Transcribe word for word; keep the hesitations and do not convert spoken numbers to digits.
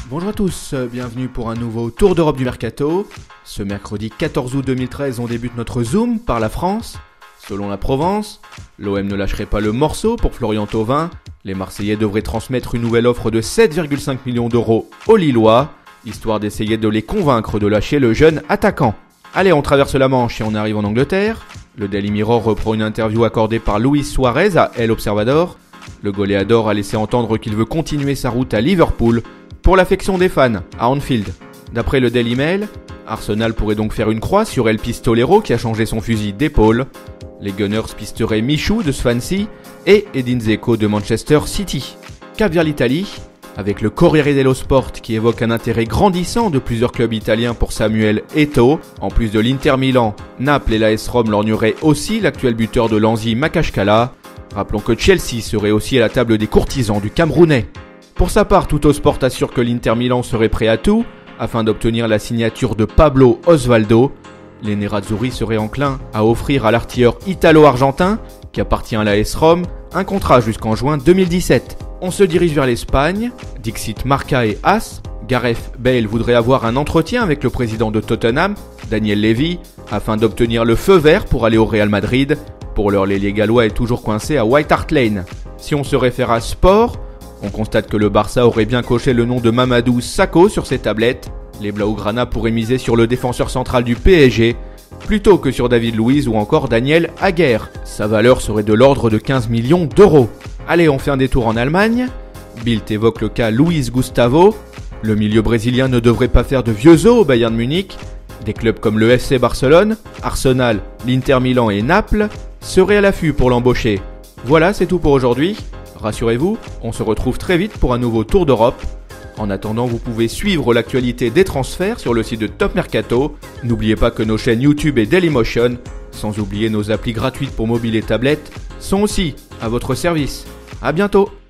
Bonjour à tous, bienvenue pour un nouveau Tour d'Europe du Mercato. Ce mercredi quatorze août deux mille treize, on débute notre zoom par la France. Selon la Provence, l'O M ne lâcherait pas le morceau pour Florian Thauvin. Les Marseillais devraient transmettre une nouvelle offre de sept virgule cinq millions d'euros aux Lillois, histoire d'essayer de les convaincre de lâcher le jeune attaquant. Allez, on traverse la Manche et on arrive en Angleterre. Le Daily Mirror reprend une interview accordée par Luis Suarez à El Observador. Le goléador a laissé entendre qu'il veut continuer sa route à Liverpool pour l'affection des fans, à Anfield. D'après le Daily Mail, Arsenal pourrait donc faire une croix sur El Pistolero qui a changé son fusil d'épaule. Les Gunners pisteraient Michou de Swansea et Edin Dzeko de Manchester City. Cap vers l'Italie, avec le Corriere dello Sport qui évoque un intérêt grandissant de plusieurs clubs italiens pour Samuel Eto'o. En plus de l'Inter Milan, Naples et l'A S Rome lorgneraient aussi l'actuel buteur de Lanzi Makashkala. Rappelons que Chelsea serait aussi à la table des courtisans du Camerounais. Pour sa part, Tuttosport assure que l'Inter Milan serait prêt à tout afin d'obtenir la signature de Pablo Osvaldo. Les Nerazzurri seraient enclins à offrir à l'artilleur italo-argentin, qui appartient à l'A S Rome, un contrat jusqu'en juin deux mille dix-sept. On se dirige vers l'Espagne, dixit Marca et As. Gareth Bale voudrait avoir un entretien avec le président de Tottenham, Daniel Levy, afin d'obtenir le feu vert pour aller au Real Madrid. Pour l'heure, l'ailier gallois est toujours coincé à White Hart Lane. Si on se réfère à Sport, on constate que le Barça aurait bien coché le nom de Mamadou Sakho sur ses tablettes. Les Blaugrana pourraient miser sur le défenseur central du P S G, plutôt que sur David Luiz ou encore Daniel Agger. Sa valeur serait de l'ordre de quinze millions d'euros. Allez, on fait un détour en Allemagne. Bild évoque le cas Luis Gustavo. Le milieu brésilien ne devrait pas faire de vieux os au Bayern Munich. Des clubs comme le F C Barcelone, Arsenal, l'Inter Milan et Naples seraient à l'affût pour l'embaucher. Voilà, c'est tout pour aujourd'hui. Rassurez-vous, on se retrouve très vite pour un nouveau Tour d'Europe. En attendant, vous pouvez suivre l'actualité des transferts sur le site de Top Mercato. N'oubliez pas que nos chaînes YouTube et Dailymotion, sans oublier nos applis gratuites pour mobile et tablette, sont aussi à votre service. À bientôt!